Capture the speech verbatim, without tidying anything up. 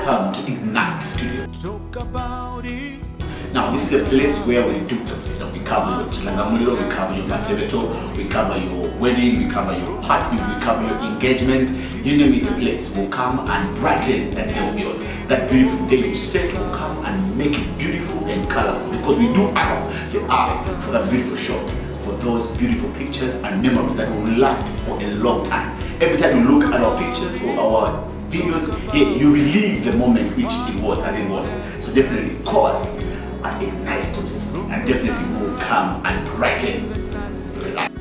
welcome to Ignite Studio. Now this is a place where we do, you know, we cover your Chilangamulilo, we cover your Matebeto, we cover your wedding, we cover your party, we cover your engagement. You name it, the place will come and brighten and help yours. That beautiful day you set will come and make it beautiful and colorful, because we do have the eye for that beautiful shot, for those beautiful pictures and memories that will last for a long time. Every time you look at our pictures or our videos, yeah, you relive the moment which it was as it was. So definitely call us at Ignite Studios and definitely will come and brighten.